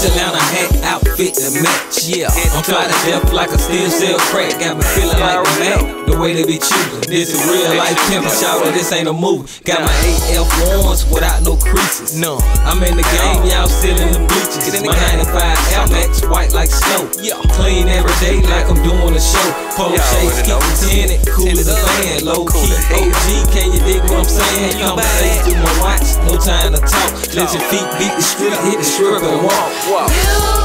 Fresh Atlanta hat outfit to match. Yeah, I'm fly to death like a steel cell crack. Got me feeling like the Mac, the way they be choosing. This is real life pimpin', shout this ain't a movie. Got my AF1s without no creases. No, I'm in the game, y'all still in the bleachers. My 95 Air Max, white like snow. Clean every day like I'm doing a show. Polo shades keep me tinted, cool as a fan. Low key OG, can you dig what I'm saying? Conversation through my watch, no time to talk. Let your feet beat the street, hit the strip and walk.